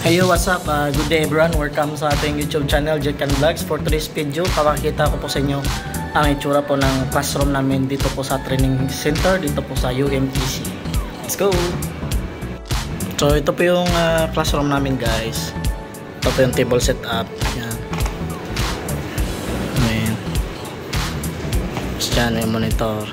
Hey yo, what's up? Good day everyone. Welcome sa ating YouTube channel, Jekan Vlogs. For today's video, papakita ko po sa inyo ang itsura po ng classroom namin dito po sa training center, dito po sa UMTC. Let's go! So ito po yung classroom namin guys. Ito po yung table setup. Yan. Ayan. Tapos dyan yung monitor.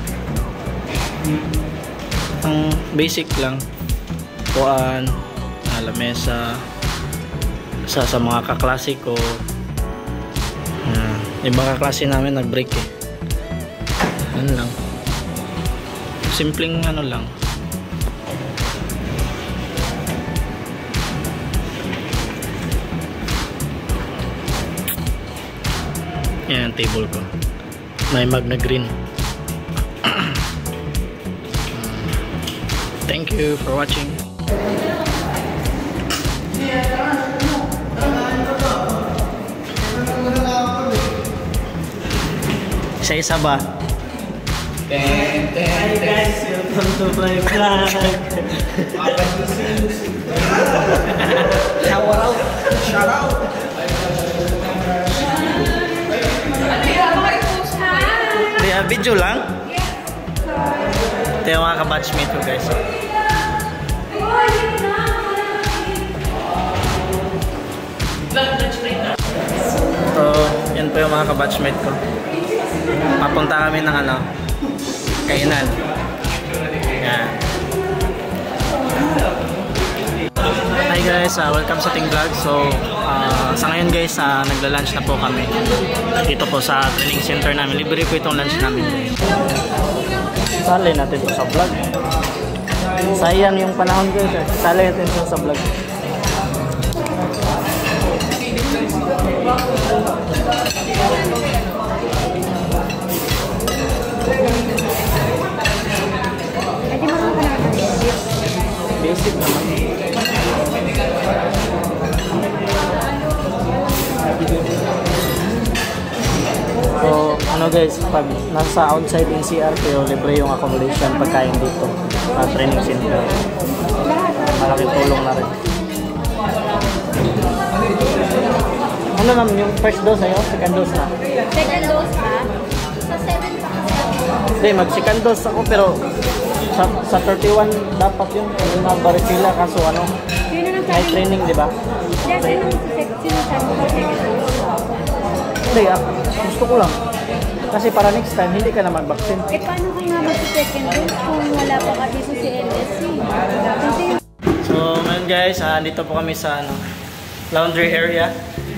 Ang basic lang. Puan, lamesa, isa sa mga kaklase ko. Yung mga kaklase namin nag-break eh. Ano lang, simpleng ano lang. Yan ang table ko, may Magna Green. Thank you for watching. Isa-isa ba? Hi guys, welcome to my vlog. Shout out. Shout out. Video lang? Ito yung mga ka-batchmate ko guys. So, yan po yung mga ka-batchmate ko. Papunta kami ng ano, kainan. Yan. Hi guys, welcome sa ating vlog. So, sa ngayon guys, nagla-lunch na po kami dito po sa training center namin. Libre po itong lunch namin. Sali natin ito sa vlog. Sayang yung panahon guys. Sali natin ito sa vlog. Basic naman. So, ano guys, pag nasa outside NCR pero libre yung accommodation pagkain dito sa training center. Malaking tulong na rin. Ano naman yung first dose sa'yo? Second dose na? Second dose ba? Sa 7 pa kasi. Hindi, mag-second dose ako pero sa 31 dapat yung varicella kaso ano? May training, di ba? Yes, sinasabi ko second dose. Hindi, gusto ko lang. Kasi para next time, hindi ka na mag-vaccine. Eh, paano ka nga mag-second dose kung wala pa ka dito si LSC? So, ngayon guys, dito po kami sa laundry area.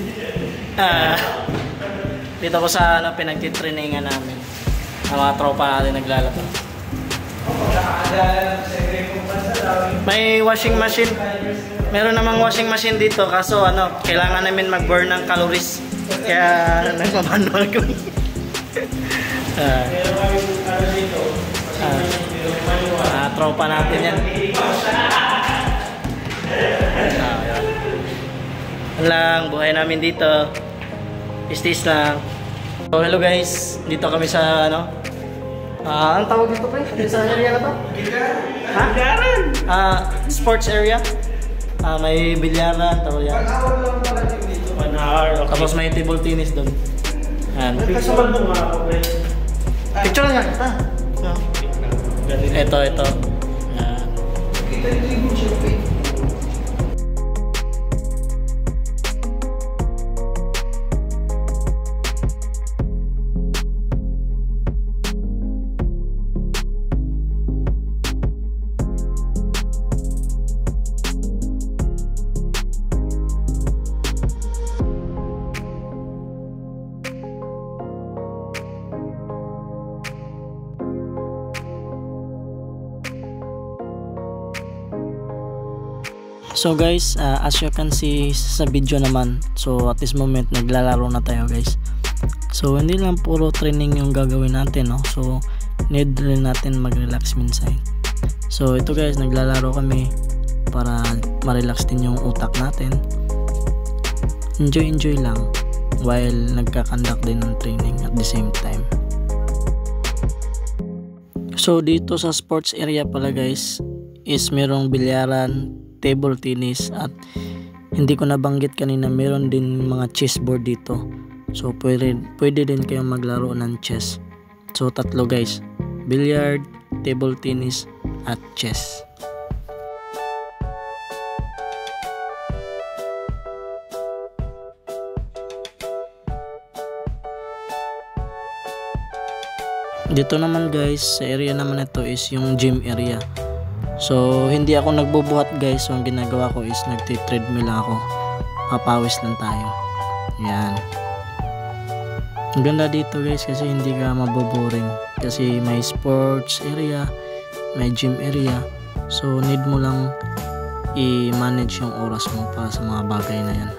Dito po sa pinagtitrainingan namin. Ang mga tropa natin naglalaba. May washing machine. Meron namang washing machine dito kaso kailangan namin mag-burn ng calories. Kaya nagmamanual kami. Tropa natin yan. Yan lang, buhay namin dito. Pistis lang. So hello guys, dito kami sa ang tawag dito pa sa area na to? Sports area. May bilyaran, tawag yan. 1 hour. Okay. Tapos may table tennis doon. Yan. Picture nga. Ito. Yan. So guys, as you can see sa video naman, so at this moment naglalaro na tayo guys. So hindi lang puro training yung gagawin natin, no? So need rin natin mag-relax minsan. So ito guys, naglalaro kami para ma-relax din yung utak natin. Enjoy lang while nagka-conduct din ng training at the same time. So dito sa sports area pala guys is merong bilyaran, table tennis at Hindi ko nabanggit kanina, meron din mga chessboard dito. So pwede din kayong maglaro ng chess. So tatlo guys, billiard, table tennis at chess. Dito naman guys, sa area naman ito is yung gym area. So hindi ako nagbubuhat guys, so ang ginagawa ko is nagti-treadmill lang ako. Papawis lang tayo. Yan. Ang ganda dito guys kasi hindi ka maboboring. Kasi may sports area, may gym area. So need mo lang i-manage yung oras mo para sa mga bagay na yan.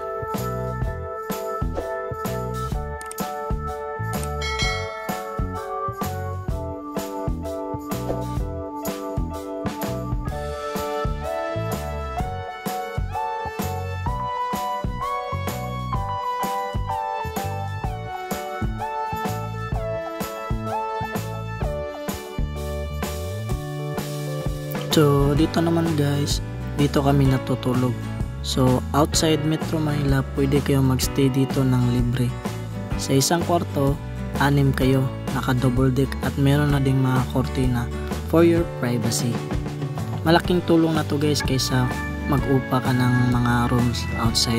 So dito naman guys, dito kami natutulog. So outside Metro Manila, pwede kayo magstay dito ng libre. Sa isang kwarto, 6 kayo, naka double deck at meron na ding mga kortina for your privacy. Malaking tulong na to guys kaysa mag-upa ka ng mga rooms outside.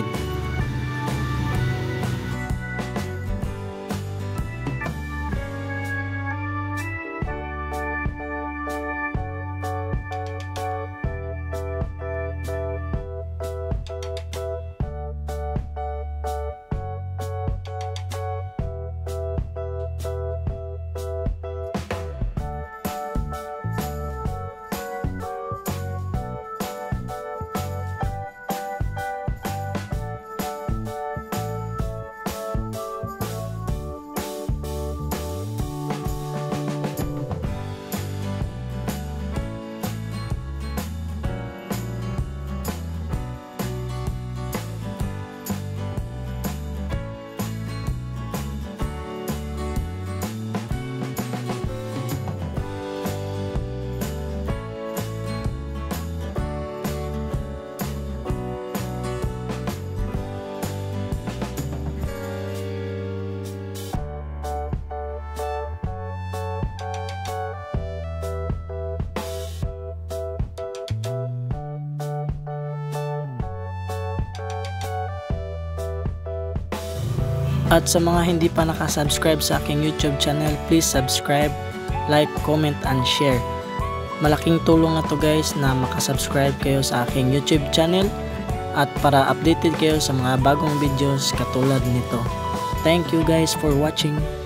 At sa mga hindi pa nakasubscribe sa aking YouTube channel, please subscribe, like, comment, and share. Malaking tulong na to guys na makasubscribe kayo sa aking YouTube channel at para updated kayo sa mga bagong videos katulad nito. Thank you guys for watching.